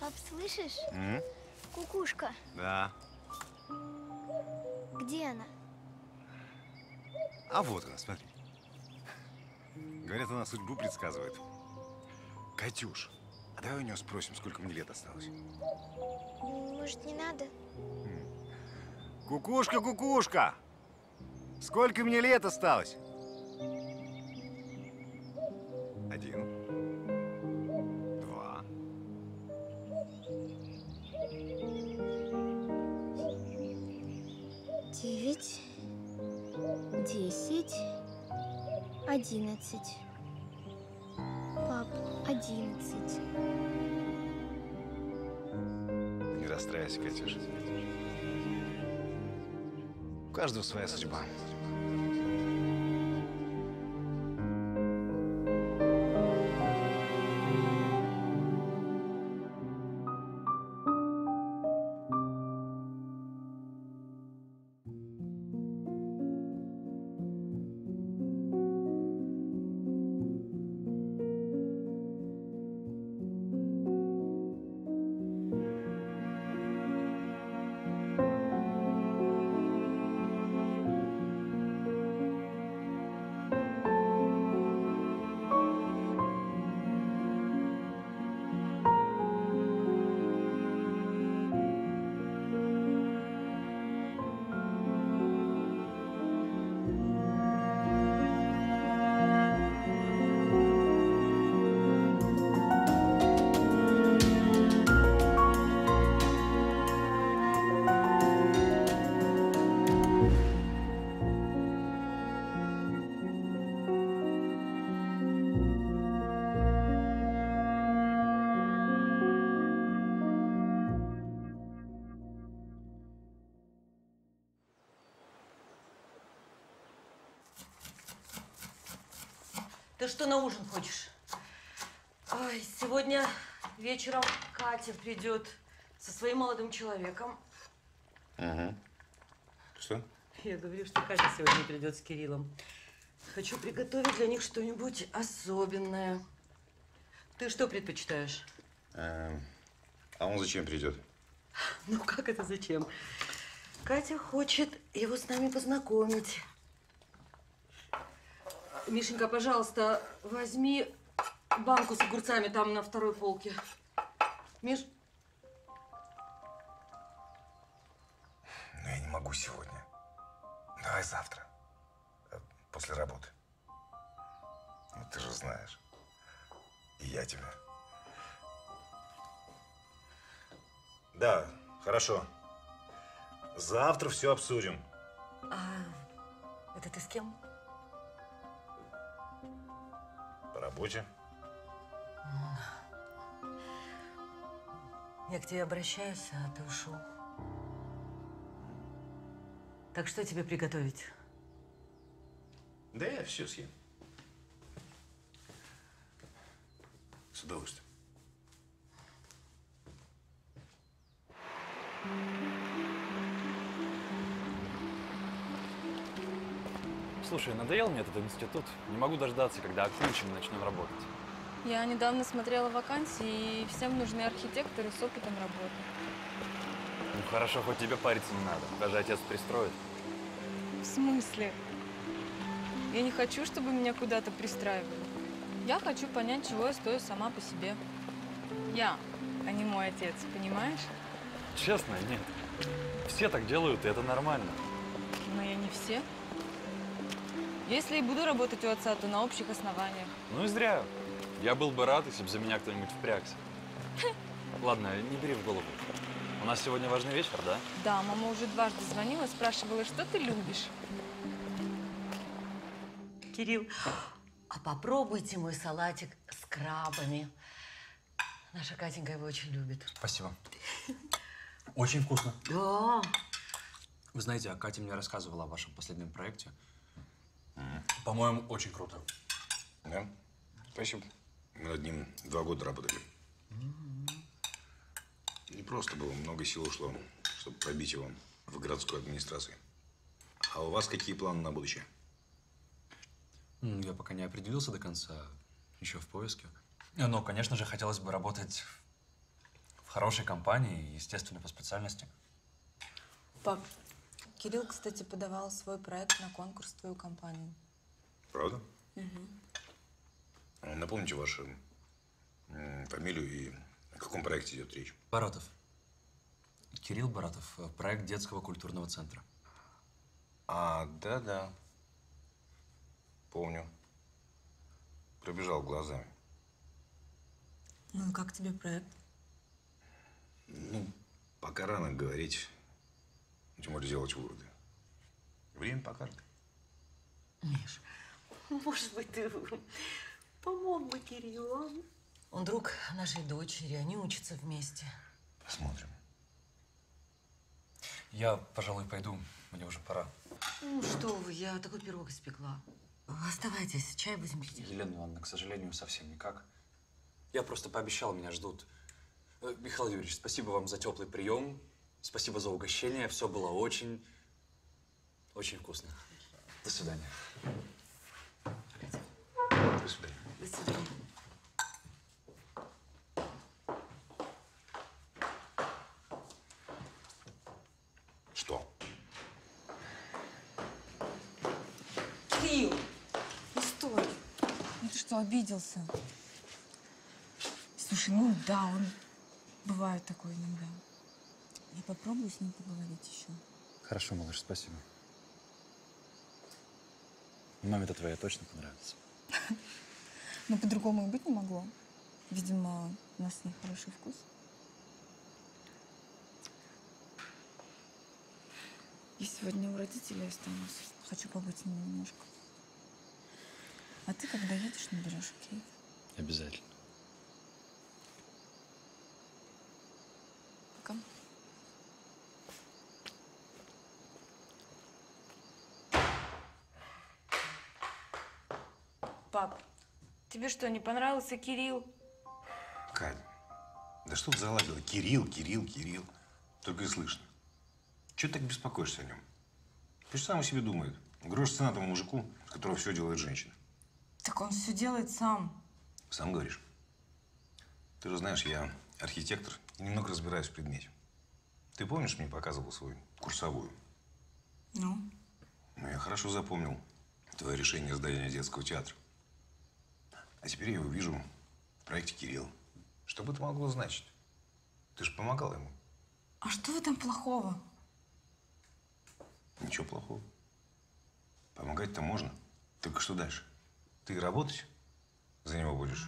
Пап, слышишь? М? Кукушка. Да. Где она? А вот она, смотри. Говорят, она судьбу предсказывает. Катюш, а давай у нее спросим, сколько мне лет осталось. Может, не надо? Кукушка, кукушка! Сколько мне лет осталось? 1, 2. Девять, 10, 11. Пап, 11. Не расстраивайся, Катюша. У каждого своя судьба. Ты что на ужин хочешь? Ой, сегодня вечером Катя придет со своим молодым человеком. Угу. Что? Я говорю, что Катя сегодня придет с Кириллом. Хочу приготовить для них что-нибудь особенное. Ты что предпочитаешь? А он зачем придет? Ну как это зачем? Катя хочет его с нами познакомить. Мишенька, пожалуйста, возьми банку с огурцами там на второй полке. Миш. Но я не могу сегодня. Давай завтра. После работы. Ну, ты же знаешь. И я тебя. Да, хорошо. Завтра все обсудим. А это ты с кем? По работе. Я к тебе обращаюсь, а ты ушел. Так что тебе приготовить? Да я все съем. С удовольствием. Слушай, надоел мне этот институт. Не могу дождаться, когда окончим и начнем работать. Я недавно смотрела вакансии, и всем нужны архитекторы с опытом работы. Ну хорошо, хоть тебе париться не надо. Даже отец пристроит. В смысле? Я не хочу, чтобы меня куда-то пристраивали. Я хочу понять, чего я стою сама по себе. Я, а не мой отец, понимаешь? Честно, нет. Все так делают, и это нормально. Но я не все. Если и буду работать у отца, то на общих основаниях. Ну и зря. Я был бы рад, если бы за меня кто-нибудь впрягся. Ладно, не бери в голову. У нас сегодня важный вечер, да? Да, мама уже дважды звонила, спрашивала, что ты любишь. Кирилл, а попробуйте мой салатик с крабами. Наша Катенька его очень любит. Спасибо. Очень вкусно. Да. Вы знаете, а Катя мне рассказывала о вашем последнем проекте. По-моему, очень круто. Да? Спасибо. Мы над ним 2 года работали. Не просто было, много сил ушло, чтобы пробить его в городскую администрацию. А у вас какие планы на будущее? Я пока не определился до конца, еще в поиске. Но, конечно же, хотелось бы работать в хорошей компании, естественно, по специальности. Пап, Кирилл, кстати, подавал свой проект на конкурс в твою компанию. Правда? Напомните вашу фамилию и о каком проекте идет речь. Баратов. Кирилл Баратов. Проект детского культурного центра. А, да. Помню. Пробежал глазами. Ну и как тебе проект? Ну, пока рано говорить. Тем более делать выводы. Время покажет. Миш, может быть, ты помог бы Кириллу, а? Он друг нашей дочери, они учатся вместе. Посмотрим. Я, пожалуй, пойду. Мне уже пора. Ну что вы, я такой пирог испекла. Оставайтесь, чай будем пить. Елена Ивановна, к сожалению, совсем никак. Я просто пообещал, меня ждут. Михаил Юрьевич, спасибо вам за теплый прием. Спасибо за угощение. Все было очень вкусно. До свидания. До свидания. До свидания. Что? Кирилл! Ну стой! Ну ты что, обиделся? Слушай, ну да, он бывает такой иногда. Я попробую с ним поговорить еще. Хорошо, малыш, спасибо. Маме-то твоя точно понравится. Но по-другому и быть не могло. Видимо, у нас с ней хороший вкус. Я сегодня у родителей останусь. Хочу побыть с ними немножко. А ты, когда едешь, наберешь, окей? Обязательно. Пока. Пап, тебе что, не понравился Кирилл? Кать, да что ты заладила? Кирилл. Только и слышно. Чего ты так беспокоишься о нем? Пусть сам о себе думает. Грош цена тому мужику, с которого все делает женщина. Так он все делает сам. Сам говоришь. Ты же знаешь, я архитектор и немного разбираюсь в предмете. Ты помнишь, мне показывал свою курсовую? Ну? Ну, я хорошо запомнил твое решение здания детского театра. А теперь я его вижу в проекте Кирилла. Что бы это могло значить? Ты же помогал ему. А что в этом плохого? Ничего плохого. Помогать-то можно. Только что дальше? Ты работать за него будешь?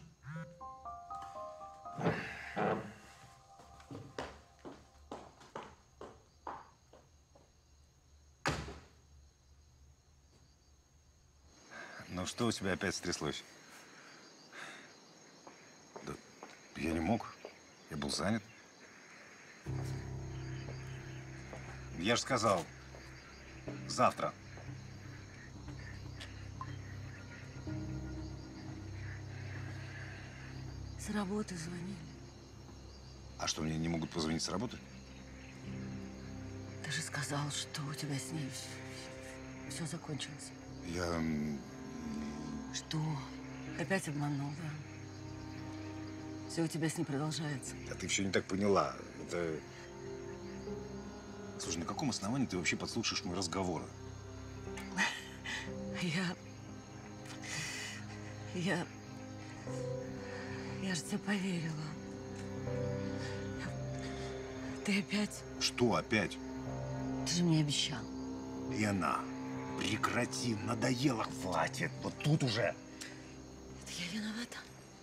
Ну, что у тебя опять стряслось? Да, я не мог. Я был занят. Я же сказал, завтра. С работы звонили. А что, мне не могут позвонить с работы? Ты же сказал, что у тебя с ней все закончилось. Я… Что? Опять обманул, да? Все у тебя с ней продолжается. А ты все не так поняла. Это… Слушай, на каком основании ты вообще подслушаешь мой разговор? Я же тебе поверила. Ты опять? Что опять? Ты же мне обещал. Лена, прекрати, надоело, хватит. Вот тут уже. Это я виновата?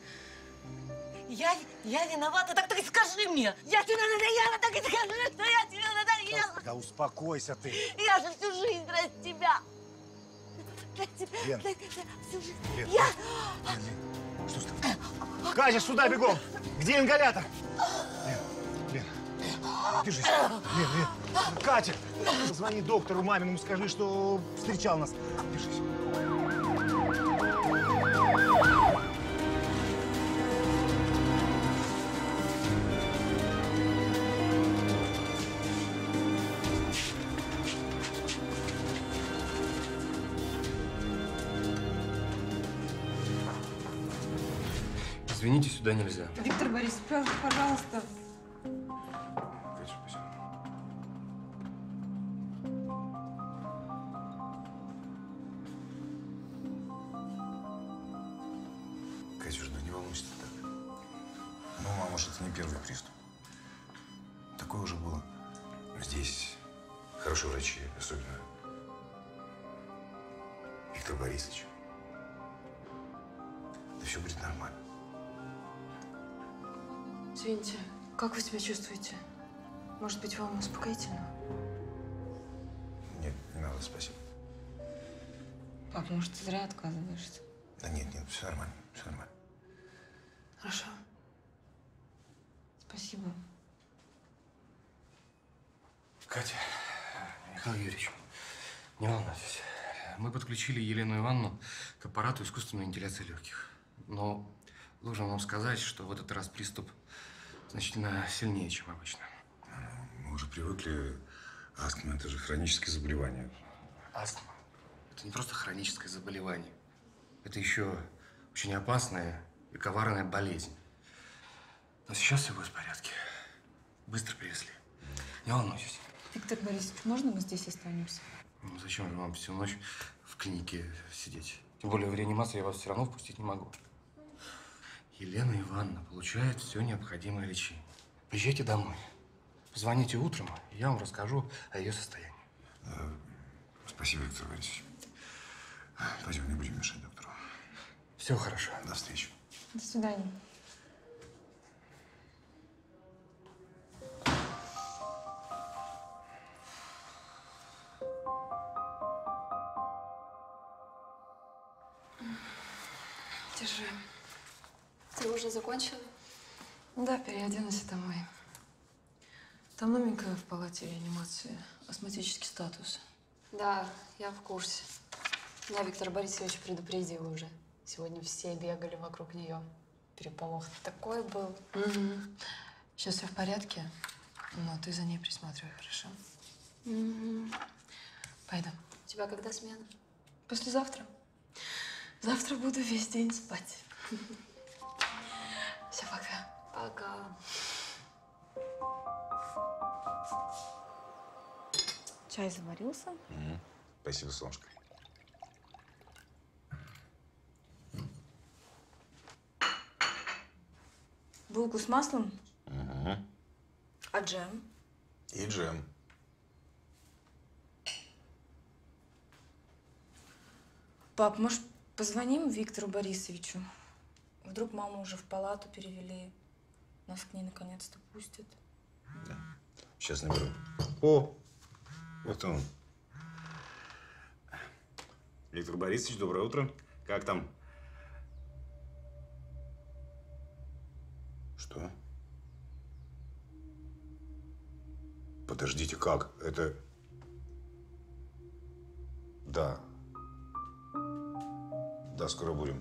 Я виновата? Так ты скажи мне! Я тебе надоела, так и скажи, что я тебе надоела! Да успокойся ты. Я же всю жизнь ради тебя! Лен. Всю жизнь. Лен. Я… Лен, что с тобой? Катя, сюда бегом! Где ингалятор? Лен, держись. Лен. Катя, звони доктору маминому, скажи, что встречал нас. Держись. Извините, сюда нельзя. Виктор Борисович, пожалуйста. Саша, это не первый приступ. Такое уже было. Здесь хорошие врачи, особенно Виктор Борисович. Да все будет нормально. Извините, как вы себя чувствуете? Может быть, вам успокоительного? Нет, не надо, спасибо. Пап, может, ты зря отказываешься? Да нет, все нормально, все нормально. Хорошо. Спасибо. Катя, Михаил Юрьевич, не волнуйтесь. Мы подключили Елену Ивановну к аппарату искусственной вентиляции легких. Но должен вам сказать, что в этот раз приступ значительно сильнее, чем обычно. Мы уже привыкли. Астма – это же хроническое заболевание. Астма – это не просто хроническое заболевание. Это еще очень опасная и коварная болезнь. Но сейчас все будет в порядке. Быстро привезли. Не волнуйтесь. Виктор Борисович, можно мы здесь останемся? Ну, зачем же вам всю ночь в клинике сидеть? Тем более в реанимацию я вас все равно впустить не могу. Елена Ивановна получает все необходимое лечение. Приезжайте домой. Позвоните утром, и я вам расскажу о ее состоянии. Спасибо, Виктор Борисович. Пойдем, не будем мешать доктору. Все хорошо. До встречи. До свидания. Держи. Ты уже закончила? Да, переоденусь домой. Там новенькая в палате реанимации. Астматический статус. Да, я в курсе. Меня Виктор Борисович предупредил уже. Сегодня все бегали вокруг нее. Переполох такой был. Угу. Сейчас все в порядке, но ты за ней присматривай, хорошо? Угу. Пойду. У тебя когда смена? Послезавтра. Завтра буду весь день спать. Все, пока. Пока. Чай заварился? Спасибо, солнышко. Булку с маслом? Угу. А джем? И джем. Пап, может, позвоним Виктору Борисовичу? Вдруг маму уже в палату перевели. Нас к ней наконец-то пустят. Да. Сейчас наберу. О, вот он. Виктор Борисович, доброе утро. Как там? Что? Подождите, как? Это… Да. Да, скоро будем.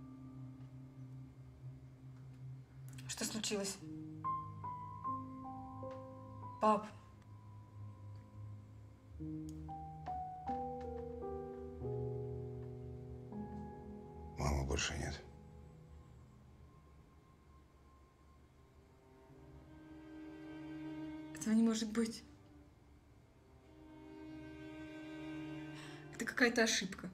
Что случилось? Пап. Мамы больше нет. Этого не может быть. Это какая-то ошибка.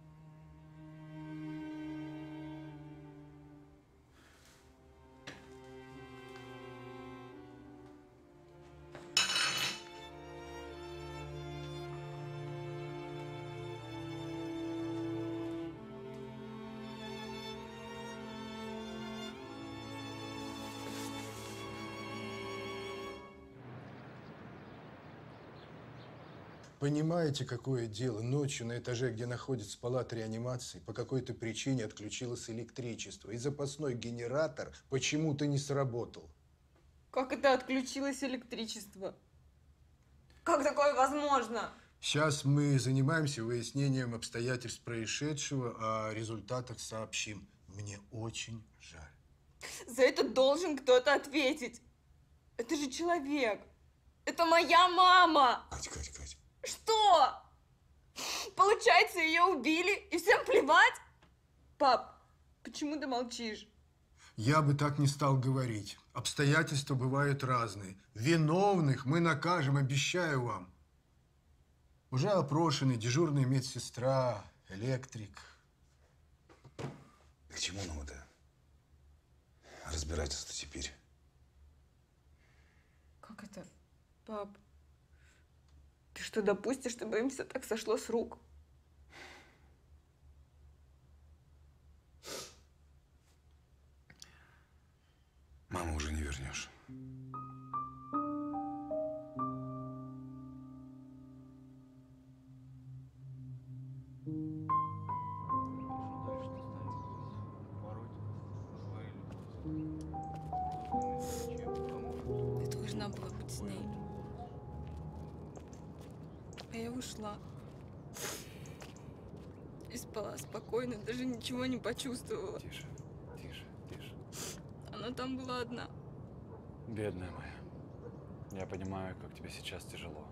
Понимаете, какое дело? Ночью на этаже, где находится палата реанимации, по какой-то причине отключилось электричество. И запасной генератор почему-то не сработал. Как это отключилось электричество? Как такое возможно? Сейчас мы занимаемся выяснением обстоятельств происшедшего, о результатах сообщим. Мне очень жаль. За это должен кто-то ответить. Это же человек. Это моя мама. Катя. Что? Получается, ее убили и всем плевать? Пап, почему ты молчишь? Я бы так не стал говорить. Обстоятельства бывают разные. Виновных мы накажем, обещаю вам. Уже опрошены дежурная медсестра, электрик. К чему нам это разбирательство теперь? Как это? Пап, ты что, допустишь, чтобы им все так сошло с рук? Маму уже не вернешь. Ты должна была быть с ней. А я ушла. И спала спокойно, даже ничего не почувствовала. Тише, тише, тише. Она там была одна. Бедная моя. Я понимаю, как тебе сейчас тяжело.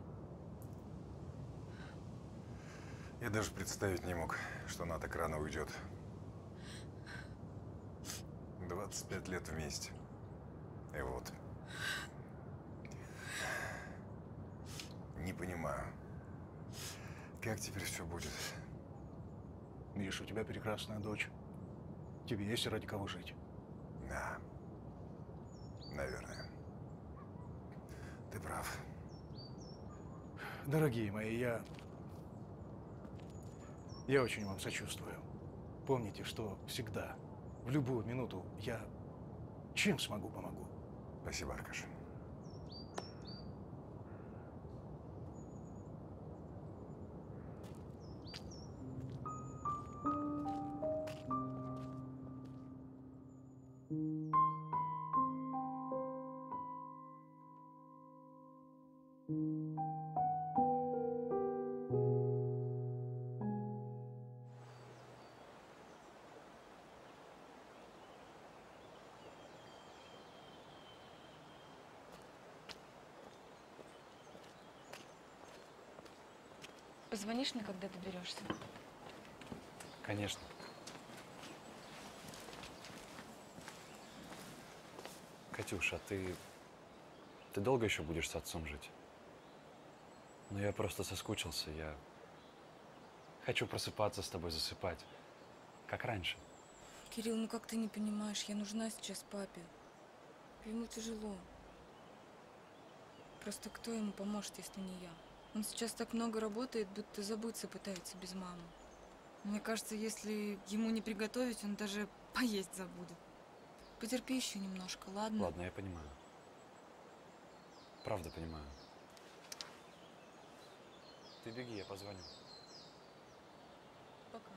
Я даже представить не мог, что она так рано уйдет. 25 лет вместе. И вот. Не понимаю, как теперь все будет. Миш, у тебя прекрасная дочь. Тебе есть ради кого жить. Да. Наверное. Ты прав. Дорогие мои, я очень вам сочувствую. Помните, что всегда, в любую минуту я чем смогу, помогу. Спасибо, Аркаша. Позвонишь мне, когда доберешься? Конечно. Катюша, а ты долго еще будешь с отцом жить? Ну, я просто соскучился. Я хочу просыпаться с тобой, засыпать. Как раньше. Кирилл, ну как ты не понимаешь, я нужна сейчас папе. Ему тяжело. Просто кто ему поможет, если не я? Он сейчас так много работает, будто забыться пытается без мамы. Мне кажется, если ему не приготовить, он даже поесть забудет. Потерпи еще немножко, ладно? Ладно, я понимаю. Правда понимаю. Ты беги, я позвоню. Пока.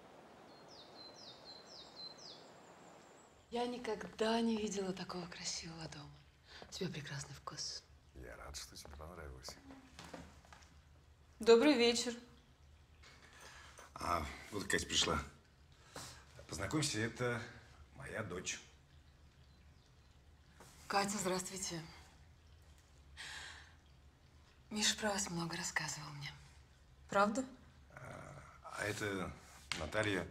Я никогда не видела такого красивого дома. У тебя прекрасный вкус. Я рад, что тебе понравилось. Добрый вечер. А, вот Катя пришла. Познакомься, это моя дочь. Катя, здравствуйте. Миша про вас много рассказывал мне. Правда? А это Наталья,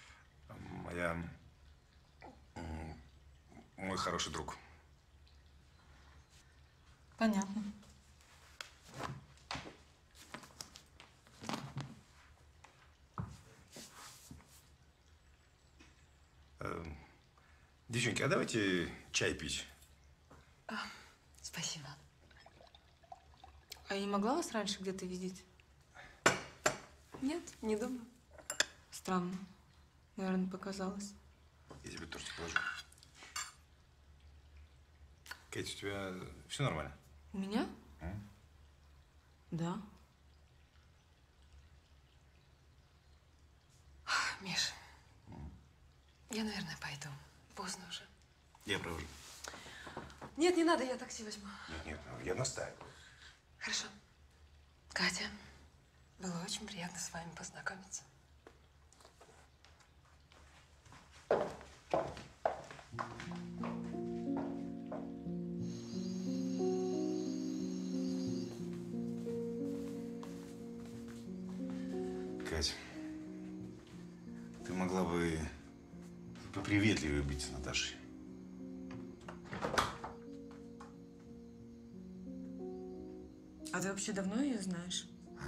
мой хороший друг. Понятно. Девчонки, а давайте чай пить. Спасибо. А я не могла вас раньше где-то видеть? Нет, не думаю. Странно. Наверное, показалось. Я тебе тортик положу. Катя, у тебя все нормально? У меня? Да. Миш, я, наверное, пойду. Поздно уже. Я провожу. Нет, не надо, я такси возьму. Нет, я настаиваю. Хорошо. Катя, было очень приятно с вами познакомиться. Катя, ты могла бы поприветливее быть с Наташей. А ты вообще давно ее знаешь?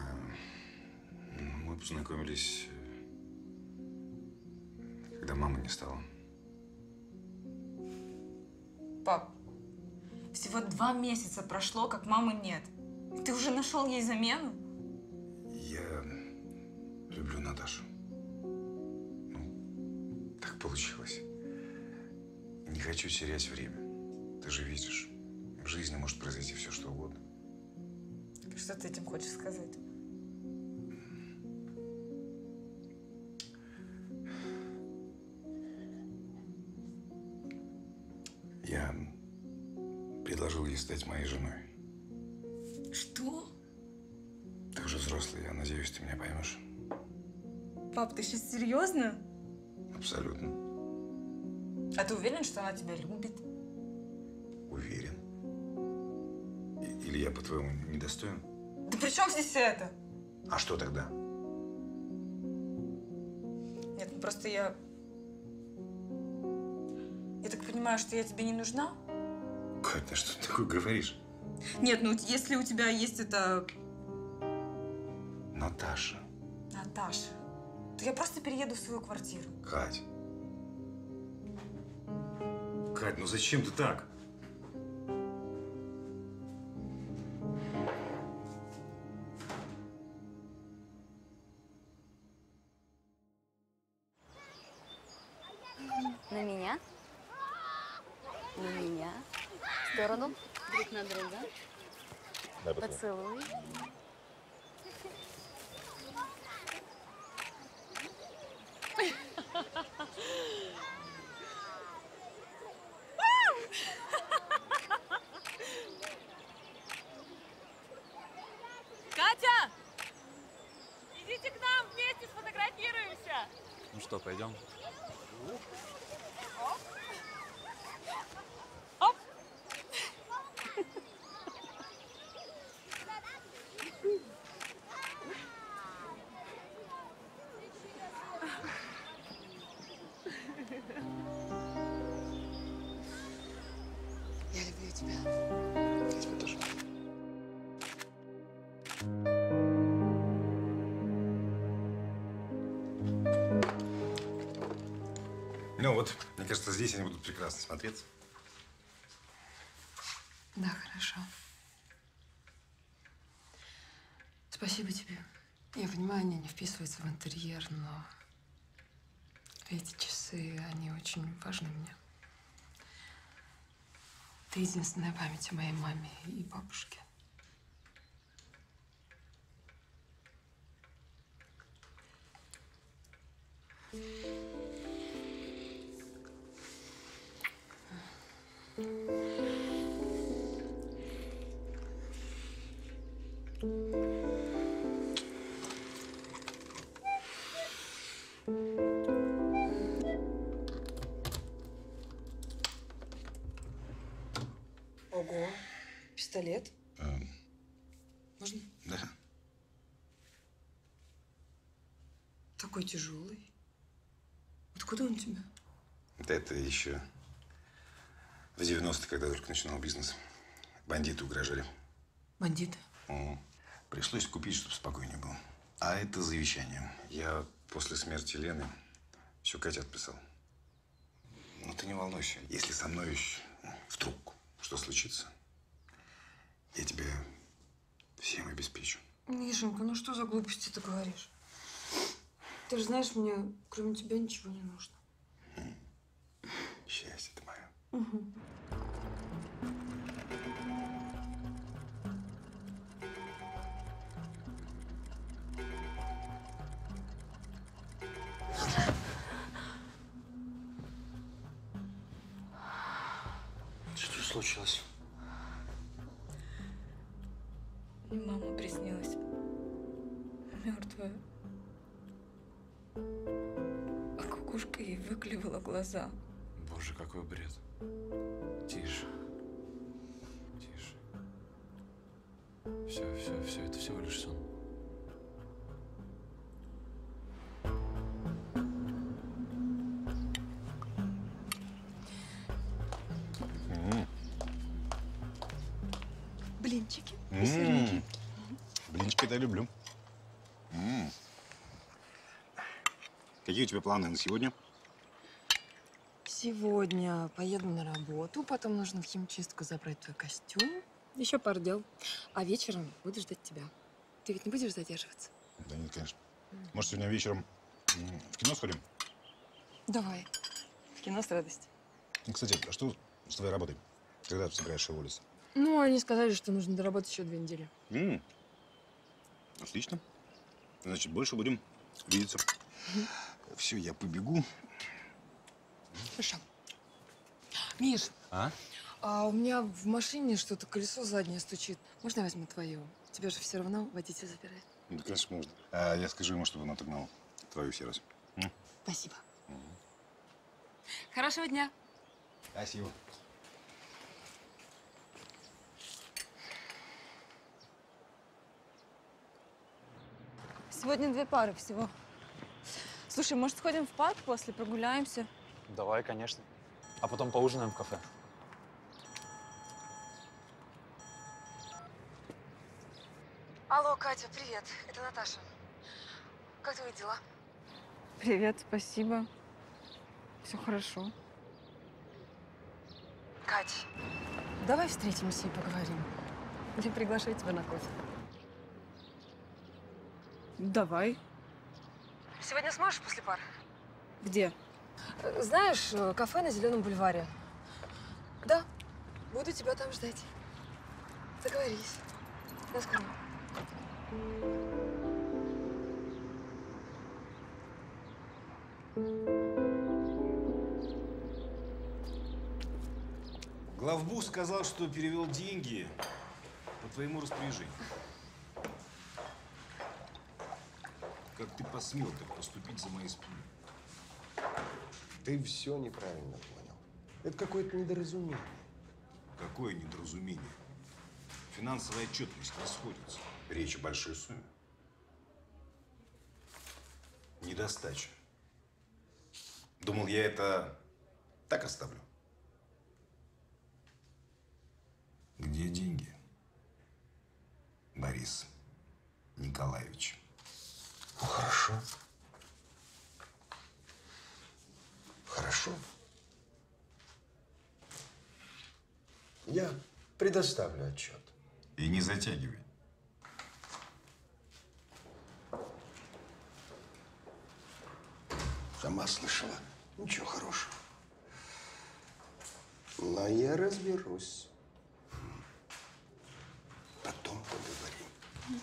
Мы познакомились, когда мамы не стало. Пап, Всего 2 месяца прошло, как мамы нет. Ты уже нашел ей замену? Я люблю Наташу. Ну, так получилось. Не хочу терять время. Ты же видишь, в жизни может произойти все, что угодно. Что ты этим хочешь сказать? Я предложил ей стать моей женой. Что? Ты уже взрослый, я надеюсь, ты меня поймешь. Пап, ты сейчас серьезно? Абсолютно. А ты уверен, что она тебя любит? Уверен. Или я, по-твоему, недостоин? Да при чем здесь это? А что тогда? Нет, ну просто я так понимаю, что я тебе не нужна? Катя, что ты такое говоришь? Нет, ну если у тебя есть это... Наташа. Наташа, то я просто перееду в свою квартиру. Кать. Кать, ну зачем ты так? На меня. На меня. В сторону. Друг на друга. Поцелуй. Катя! Идите к нам, вместе сфотографируемся! Ну что, пойдем? Оп! Я люблю тебя. Я тебя тоже. Ну вот, мне кажется, здесь они будут прекрасно смотреться. Да, хорошо. Спасибо тебе. Я понимаю, они не вписываются в интерьер, но эти часы, они очень важны мне. Это единственная память о моей маме и бабушке. Ого, пистолет. Можно? Да. Такой тяжелый. Откуда он у тебя? Это еще в 90-е, когда только начинал бизнес. Бандиты угрожали. Бандиты? Пришлось купить, чтобы спокойнее было. А это завещание. Я после смерти Лены все Кате отписал. Но ты не волнуйся. Если со мной вдруг что случится, я тебе всем обеспечу. Мишенька, ну что за глупости ты говоришь? Ты же знаешь, мне кроме тебя ничего не нужно. Счастье ты мое. Угу. Что случилось? Мама приснилась. Мертвая. А кукушка ей выклевала глаза. Боже, какой бред. Тише. Тише. Все, это всего лишь сон. Блинчики. Блинчики-то я люблю. Какие у тебя планы на сегодня? Сегодня поеду на работу, потом нужно в химчистку забрать твой костюм. Еще пару дел. А вечером буду ждать тебя. Ты ведь не будешь задерживаться? Да нет, конечно. Может, сегодня вечером в кино сходим? Давай. В кино с радостью. Кстати, а что с твоей работой? Когда ты собираешься уволиться? Ну, они сказали, что нужно доработать еще 2 недели. Отлично. Значит, больше будем видеться. Все, я побегу. Хорошо. Миш, А? у меня в машине что-то колесо заднее стучит. Можно я возьму твое? Тебя же все равно водитель забирает. Да, конечно, можно. А я скажу ему, чтобы он отогнал твою сервис. Спасибо. Хорошего дня. Спасибо. Сегодня 2 пары всего. Слушай, может, сходим в парк после, прогуляемся? Давай, конечно. А потом поужинаем в кафе. Алло, Катя, привет. Это Наташа. Как твои дела? Привет, спасибо. Все хорошо. Кать, давай встретимся и поговорим. Я приглашаю тебя на кофе. Давай. Сегодня сможешь после пар? Где? Знаешь, кафе на Зеленом бульваре. Да, буду тебя там ждать. Договорились. До скорого. Главбух сказал, что перевел деньги по твоему распоряжению. Как ты посмел так поступить за моей спиной? Ты все неправильно понял. Это какое-то недоразумение. Какое недоразумение? Финансовая отчетность расходится. Речь о большой сумме. Недостача. Думал, я это так оставлю. Где деньги, Борис Николаевич? Ну, хорошо. Хорошо. Я предоставлю отчет. И не затягивай. Сама слышала. Ничего хорошего. Но я разберусь. Потом поговорим.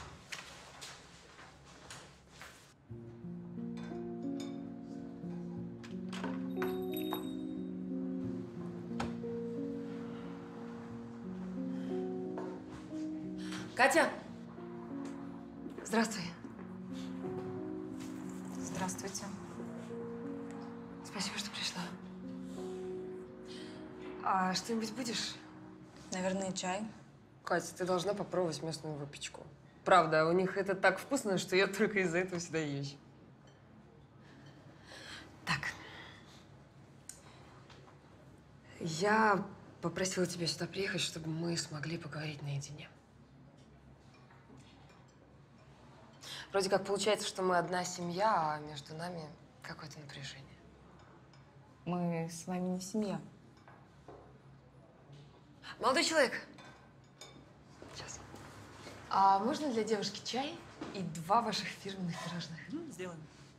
Катя! Здравствуй. Здравствуйте. Спасибо, что пришла. А что-нибудь будешь? Наверное, чай. Катя, ты должна попробовать местную выпечку. Правда, у них это так вкусно, что я только из-за этого сюда езжу. Так. Я попросила тебя сюда приехать, чтобы мы смогли поговорить наедине. Вроде как получается, что мы одна семья, а между нами какое-то напряжение. Мы с вами не семья. Молодой человек. Сейчас. А можно для девушки чай и 2 ваших фирменных пирожных? Сделаем.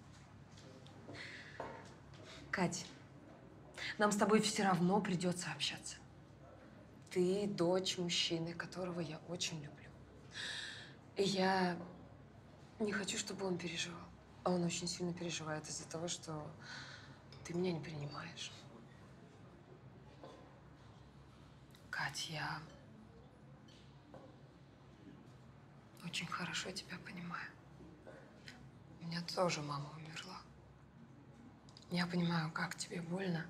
Кать, нам с тобой все равно придется общаться. Ты дочь мужчины, которого я очень люблю. И я не хочу, чтобы он переживал. А он очень сильно переживает из-за того, что ты меня не принимаешь. Кать, я очень хорошо тебя понимаю. У меня тоже мама умерла. Я понимаю, как тебе больно.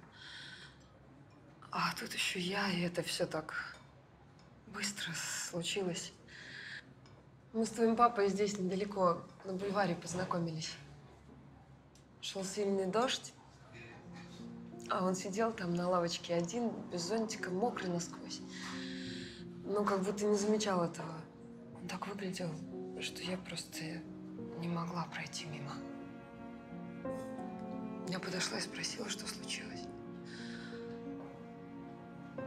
А тут еще я, и это все так быстро случилось. Мы с твоим папой здесь недалеко, на бульваре познакомились. Шел сильный дождь, а он сидел там на лавочке один, без зонтика, мокрый насквозь. Ну, как будто не замечал этого. Он так выглядел, что я просто не могла пройти мимо. Я подошла и спросила, что случилось.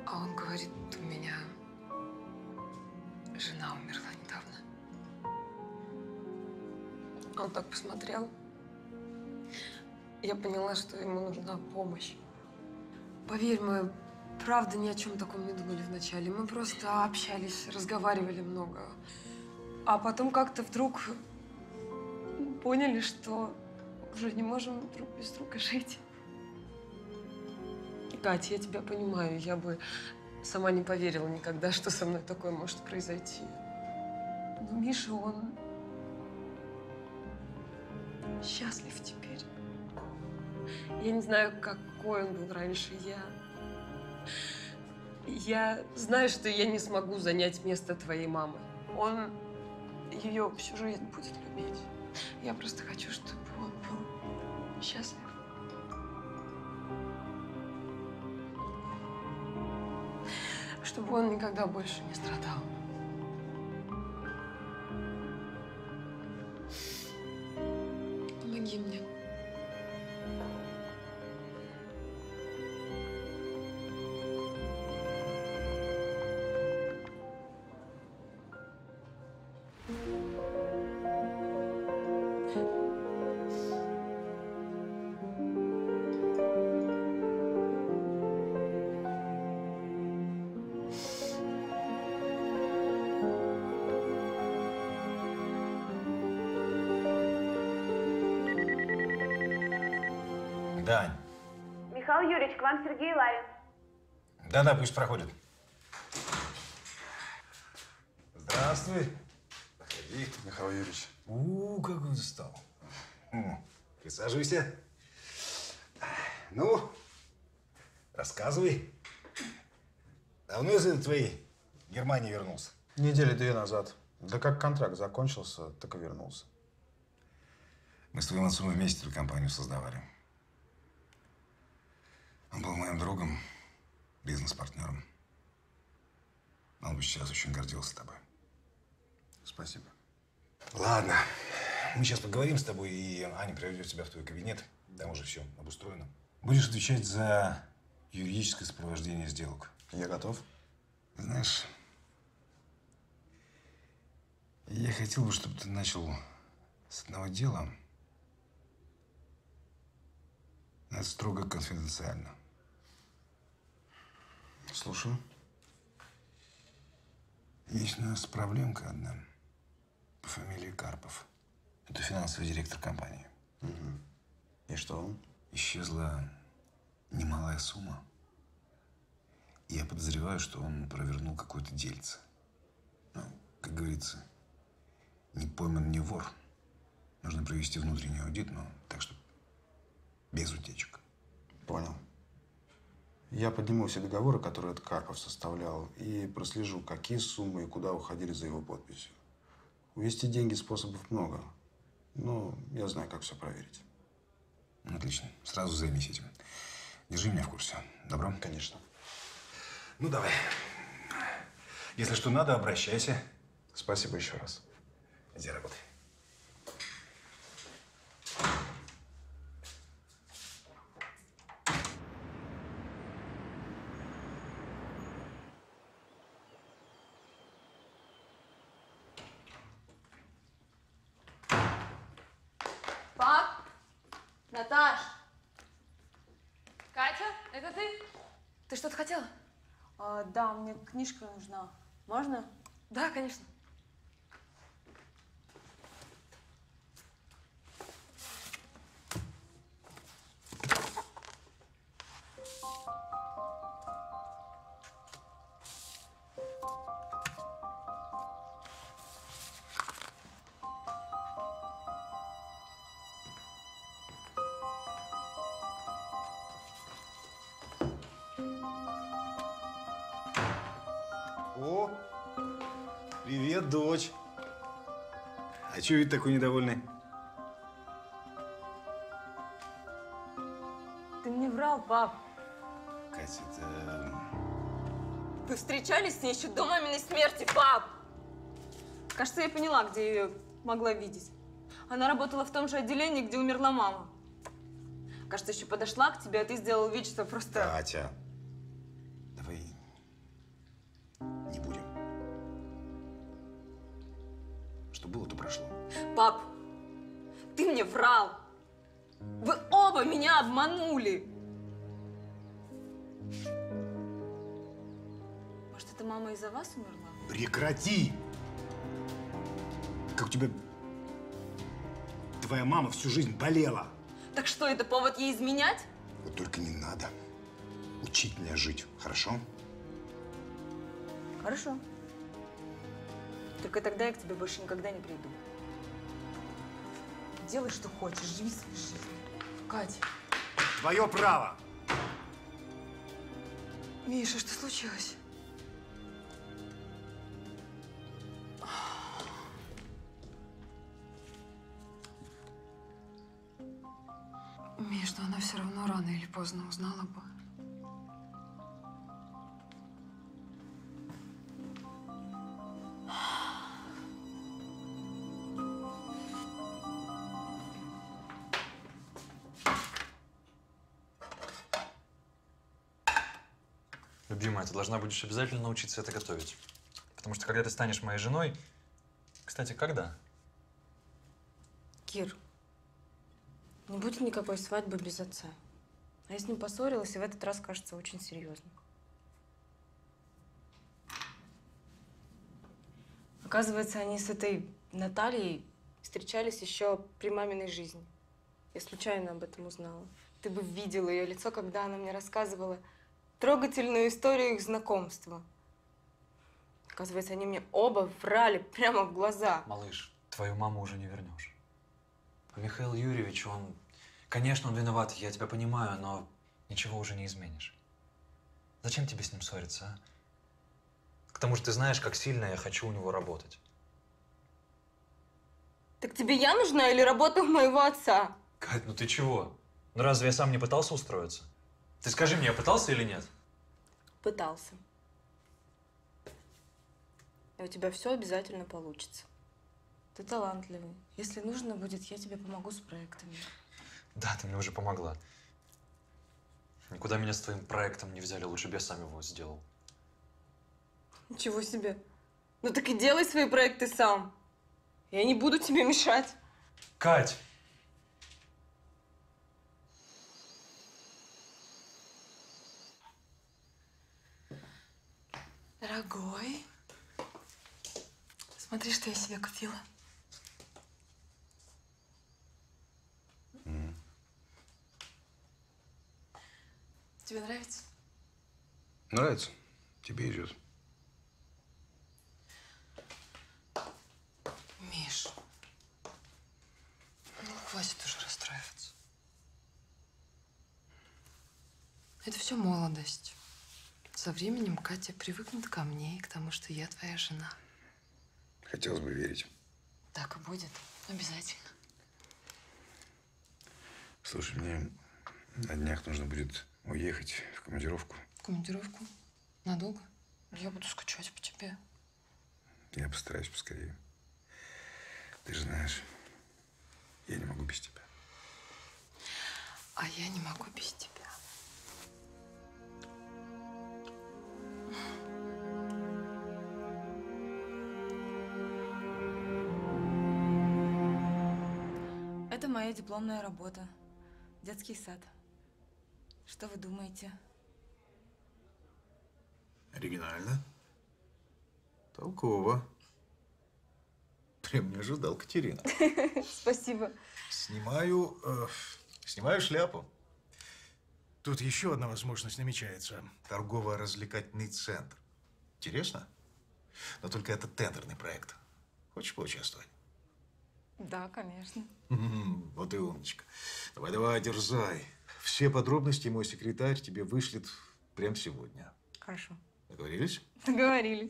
А он говорит, у меня жена умерла недавно. Он так посмотрел. Я поняла, что ему нужна помощь. Поверь, мы правда ни о чем таком не думали вначале. Мы просто общались, разговаривали много. А потом как-то вдруг поняли, что уже не можем друг без друга жить. Катя, я тебя понимаю. Я бы сама не поверила никогда, что со мной такое может произойти. Но Миша, он счастлив теперь. Я не знаю, какой он был раньше. Я знаю, что я не смогу занять место твоей мамы. Он ее всю жизнь будет любить. Я просто хочу, чтобы он был счастлив. Чтобы он никогда больше не страдал. Помоги мне. Да, Ань. Михаил Юрьевич, к вам Сергей Ларин. Да-да, пусть проходит. Здравствуй. Проходи, Михаил Юрьевич. Как он встал. Присаживайся. Ну, рассказывай. Давно из твоей Германии вернулся? Недели 2 назад. Да как контракт закончился, так и вернулся. Мы с твоим отцом вместе эту компанию создавали. Он был моим другом, бизнес-партнером. Он бы сейчас очень гордился тобой. Спасибо. Ладно. Мы сейчас поговорим с тобой, и Аня приведет тебя в твой кабинет. Там уже все обустроено. Будешь отвечать за юридическое сопровождение сделок. Я готов. Знаешь, я хотел бы, чтобы ты начал с одного дела. Но это строго конфиденциально. Слушаю. Есть у нас проблемка одна по фамилии Карпов. Это финансовый директор компании. И что он? Исчезла немалая сумма. И я подозреваю, что он провернул какое-то дельце. Ну, как говорится, не пойман, не вор. Нужно провести внутренний аудит, но так, чтобы без утечек. Понял. Я подниму все договоры, которые этот Карпов составлял, и прослежу, какие суммы и куда уходили за его подписью. Увести деньги способов много, но я знаю, как все проверить. Отлично. Сразу займись этим. Держи меня в курсе. Добро? Конечно. Ну, давай. Если что надо, обращайся. Спасибо еще раз. Иди работай. Пап! Наташ! Катя, это ты? Ты что-то хотела? Да, мне книжка нужна. Можно? Да, конечно. О, привет, дочь. А чего вид такой недовольный? Ты мне врал, пап. Катя, это… Вы встречались с ней еще до маминой смерти, пап! Кажется, я поняла, где ее могла видеть. Она работала в том же отделении, где умерла мама. Кажется, еще подошла к тебе, а ты сделал вид, что просто… Катя, давай Что было, то прошло. Пап, ты мне врал. Вы оба меня обманули. Может, это мама из-за вас умерла? Прекрати! Как у тебя твоя мама всю жизнь болела. Так что, это повод ей изменять? Вот только не надо учить меня жить, хорошо? Хорошо. Только тогда я к тебе больше никогда не приду. Делай, что хочешь, живи свою жизнь. Катя. Твое право. Миша, что случилось? Миш, но она все равно рано или поздно узнала бы. Любимая, ты должна будешь обязательно научиться это готовить. Потому что когда ты станешь моей женой… Кстати, когда? Кир, не будет никакой свадьбы без отца. А я с ним поссорилась, и в этот раз, кажется, очень серьезно. Оказывается, они с этой Натальей встречались еще при маминой жизни. Я случайно об этом узнала. Ты бы видела ее лицо, когда она мне рассказывала трогательную историю их знакомства. Оказывается, они мне оба врали прямо в глаза. Малыш, твою маму уже не вернешь. А Михаил Юрьевич, он… Конечно, он виноват, я тебя понимаю, но ничего уже не изменишь. Зачем тебе с ним ссориться, а? К тому же ты знаешь, как сильно я хочу у него работать. Так тебе я нужна или работа моего отца? Кать, ну ты чего? Ну разве я сам не пытался устроиться? Ты скажи мне, я пытался или нет? Пытался. И у тебя все обязательно получится. Ты талантливый. Если нужно будет, я тебе помогу с проектами. Да, ты мне уже помогла. Никуда меня с твоим проектом не взяли, лучше бы я сам его сделал. Ничего себе. Ну так и делай свои проекты сам. Я не буду тебе мешать. Кать! Дорогой, смотри, что я себе купила. Тебе нравится? Нравится? Тебе идет. Миш, ну хватит уже расстраиваться. Это все молодость. Со временем Катя привыкнет ко мне и к тому, что я твоя жена. Хотелось бы верить. Так и будет. Обязательно. Слушай, мне на днях нужно будет уехать в командировку. В командировку? Надолго? Я буду скучать по тебе. Я постараюсь поскорее. Ты же знаешь, я не могу без тебя. А я не могу без тебя. Это моя дипломная работа. Детский сад. Что вы думаете? Оригинально. Толково. Прям не ожидал, Катерина. Спасибо. Снимаю шляпу. Тут еще одна возможность намечается. Торгово-развлекательный центр. Интересно? Но только это тендерный проект. Хочешь поучаствовать? Да, конечно. Вот и умничка. Давай, дерзай. Все подробности мой секретарь тебе вышлет прямо сегодня. Хорошо. Договорились? Договорились.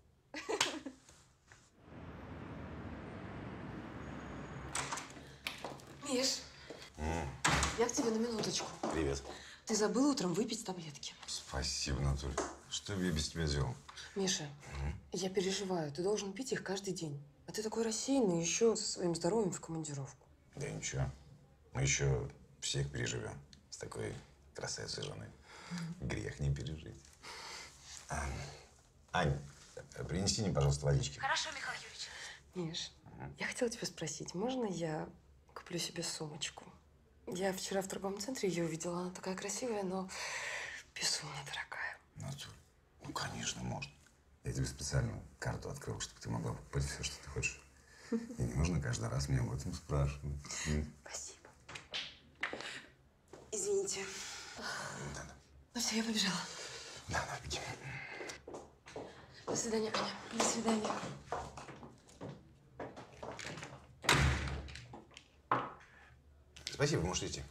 Миш, я к тебе на минуточку. Привет. Ты забыл утром выпить таблетки. Спасибо, Натуль. Что бы я без тебя делал? Миша, я переживаю. Ты должен пить их каждый день. А ты такой рассеянный, еще со своим здоровьем в командировку. Да ничего. Мы еще всех переживем. С такой красавицей женой. Грех не пережить. Ань, принеси мне, пожалуйста, водички. Хорошо, Михаил Юрьевич. Миш, я хотела тебя спросить, можно я куплю себе сумочку? Я вчера в торговом центре ее увидела, она такая красивая, но безумно дорогая. Натюр, ну, конечно, можно. Я тебе специально карту открыл, чтобы ты могла покупать все, что ты хочешь. И не нужно каждый раз меня об этом спрашивать. Спасибо. Извините. Ну все, я побежала. Да, беги. До свидания, Аня. До свидания. Спасибо, можете идти.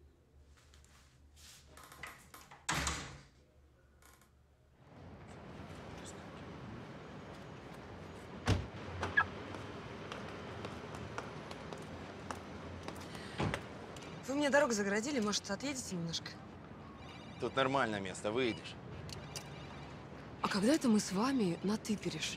Вы мне дорогу загородили, может, отъедете немножко? Тут нормальное место, выйдешь. А когда это мы с вами на «ты» перешли?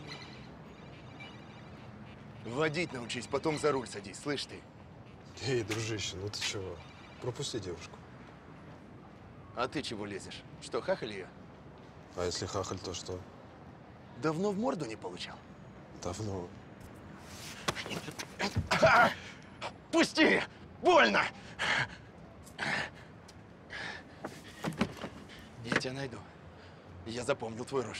Водить научись, потом за руль садись, слышь ты? Эй, дружище, ну ты чего? Пропусти девушку. А ты чего лезешь? Что, хахаль ее? А если хахаль, то что? Давно в морду не получал? Давно. Пусти! Больно! Я тебя найду. Я запомнил твою рожу.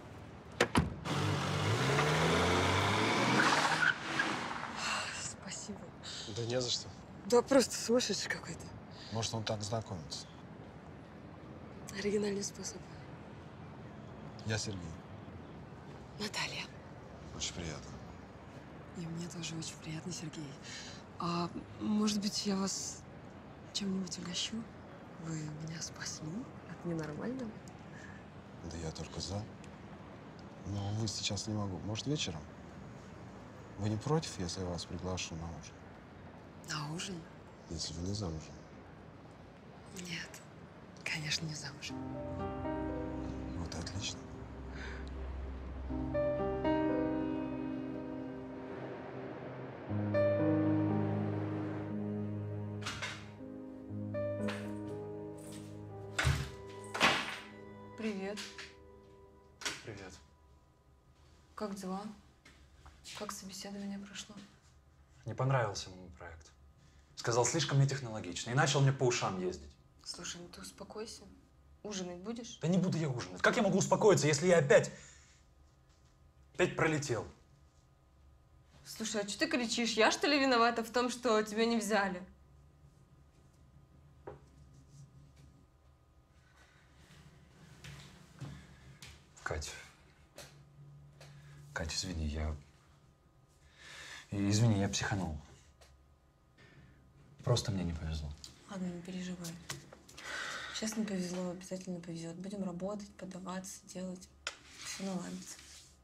Спасибо. Да не за что. Да просто сумасшедший какой-то. Может, он так знакомится. Оригинальный способ. Я Сергей. Наталья. Очень приятно. И мне тоже очень приятно, Сергей. А может быть, я вас чем-нибудь угощу? Вы меня спасли от ненормального? Да я только за. Но, увы, сейчас не могу. Может, вечером? Вы не против, если я вас приглашу на ужин? На ужин? Если вы не замужем. Нет, конечно, не замужем. Вот и отлично. Привет. Привет. Как дела? Как собеседование прошло? Не понравился ему проект. Сказал, слишком нетехнологично. И начал мне по ушам ездить. Слушай, ну ты успокойся. Ужинать будешь? Да не буду я ужинать. Как я могу успокоиться, если я опять пролетел? Слушай, а что ты кричишь? Я, что ли, виновата в том, что тебя не взяли? Кать, извини, Извини, я психанул. Просто мне не повезло. Ладно, не переживай. Сейчас не повезло, обязательно повезет. Будем работать, подаваться, делать. Все наладится.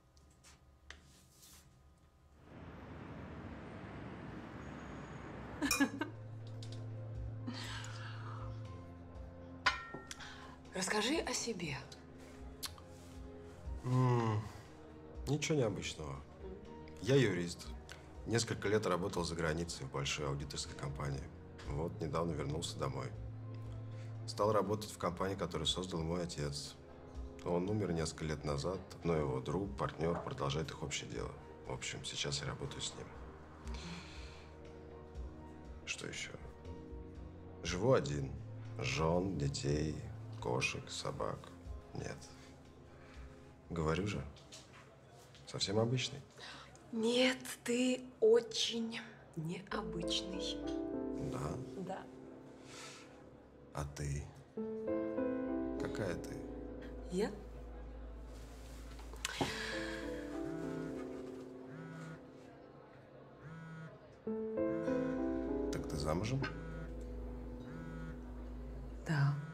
Расскажи о себе. Ничего необычного. Я юрист. Несколько лет работал за границей в большой аудиторской компании. Вот, недавно вернулся домой. Стал работать в компании, которую создал мой отец. Он умер несколько лет назад, но его друг, партнер продолжает их общее дело. В общем, сейчас я работаю с ним. Что еще? Живу один. Жен, детей, кошек, собак нет. Говорю же, совсем обычный. Нет, ты очень необычный. Да? Да. А ты? Какая ты? Я? Так ты замужем? Да.